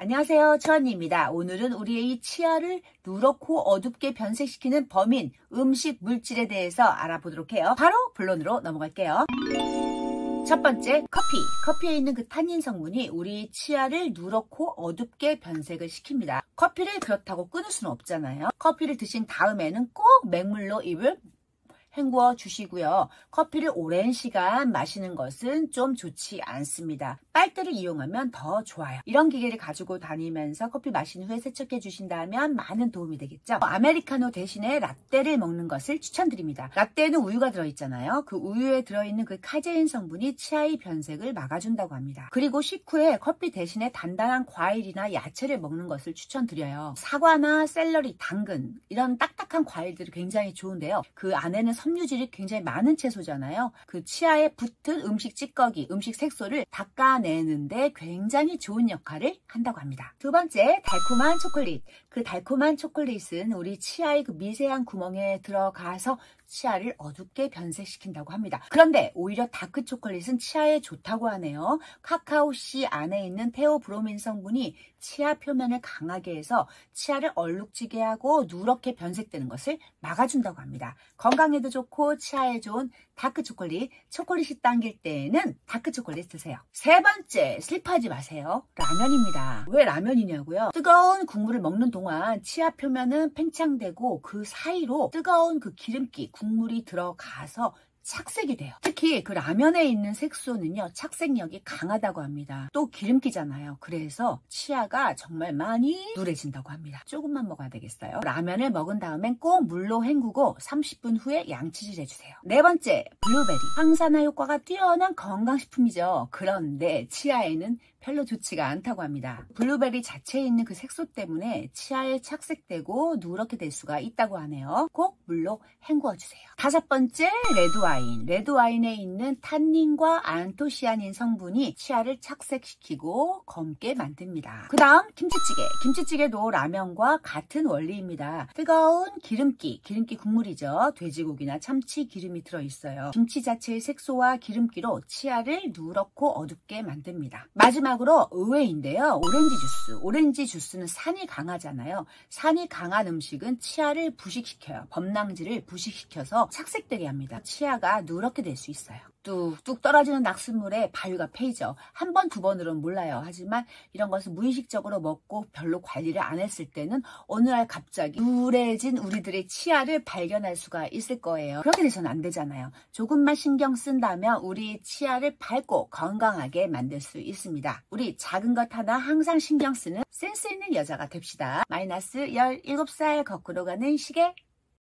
안녕하세요, 천언니입니다. 오늘은 우리의 치아를 누렇고 어둡게 변색시키는 범인, 음식 물질에 대해서 알아보도록 해요. 바로 본론으로 넘어갈게요. 첫 번째, 커피. 커피에 있는 그 탄닌 성분이 우리 치아를 누렇고 어둡게 변색을 시킵니다. 커피를 그렇다고 끊을 수는 없잖아요. 커피를 드신 다음에는 꼭 맹물로 입을 헹구어 주시고요. 커피를 오랜 시간 마시는 것은 좀 좋지 않습니다. 빨대를 이용하면 더 좋아요. 이런 기계를 가지고 다니면서 커피 마신 후에 세척해 주신다면 많은 도움이 되겠죠. 아메리카노 대신에 라떼를 먹는 것을 추천드립니다. 라떼에는 우유가 들어있잖아요. 그 우유에 들어있는 그 카제인 성분이 치아의 변색을 막아준다고 합니다. 그리고 식후에 커피 대신에 단단한 과일이나 야채를 먹는 것을 추천드려요. 사과나 샐러리, 당근 이런 딱딱한 과일들이 굉장히 좋은데요. 그 안에는 섬유질이 굉장히 많은 채소잖아요. 그 치아에 붙은 음식 찌꺼기, 음식 색소를 닦아내는데 굉장히 좋은 역할을 한다고 합니다. 두 번째, 달콤한 초콜릿. 그 달콤한 초콜릿은 우리 치아의 그 미세한 구멍에 들어가서 치아를 어둡게 변색시킨다고 합니다. 그런데 오히려 다크 초콜릿은 치아에 좋다고 하네요. 카카오 씨 안에 있는 테오브로민 성분이 치아 표면을 강하게 해서 치아를 얼룩지게 하고 누렇게 변색되는 것을 막아준다고 합니다. 건강에도 좋고 치아에 좋은 다크 초콜릿, 초콜릿이 당길 때에는 다크 초콜릿 드세요. 세 번째, 슬퍼하지 마세요. 라면입니다. 왜 라면이냐고요? 뜨거운 국물을 먹는 동안 치아 표면은 팽창되고 그 사이로 뜨거운 그 기름기, 국물이 들어가서 착색이 돼요. 특히 그 라면에 있는 색소는요, 착색력이 강하다고 합니다. 또 기름기잖아요. 그래서 치아가 정말 많이 누래진다고 합니다. 조금만 먹어야 되겠어요. 라면을 먹은 다음엔 꼭 물로 헹구고 30분 후에 양치질 해주세요. 네 번째, 블루베리. 항산화 효과가 뛰어난 건강식품이죠. 그런데 치아에는 별로 좋지가 않다고 합니다. 블루베리 자체에 있는 그 색소 때문에 치아에 착색되고 누렇게 될 수가 있다고 하네요. 꼭 물로 헹구어 주세요. 다섯 번째, 레드와인. 레드와인에 있는 탄닌과 안토시아닌 성분이 치아를 착색시키고 검게 만듭니다. 그 다음, 김치찌개. 김치찌개도 라면과 같은 원리입니다. 뜨거운 기름기 국물이죠. 돼지고기나 참치 기름이 들어있어요. 김치 자체의 색소와 기름기로 치아를 누렇고 어둡게 만듭니다. 마지막으로 의외인데요. 오렌지 주스는 산이 강하잖아요. 산이 강한 음식은 치아를 부식시켜요. 범랑질을 부식시켜서 착색되게 합니다. 치아가 누렇게 될 수 있어요. 뚝뚝 떨어지는 낙숫물에 바위가 패이죠. 한 번, 두 번으로는 몰라요. 하지만 이런 것을 무의식적으로 먹고 별로 관리를 안 했을 때는 어느 날 갑자기 누래진 우리들의 치아를 발견할 수가 있을 거예요. 그렇게 돼서는 안 되잖아요. 조금만 신경 쓴다면 우리 치아를 밝고 건강하게 만들 수 있습니다. 우리 작은 것 하나 항상 신경 쓰는 센스 있는 여자가 됩시다. 마이너스 17살 거꾸로 가는 시계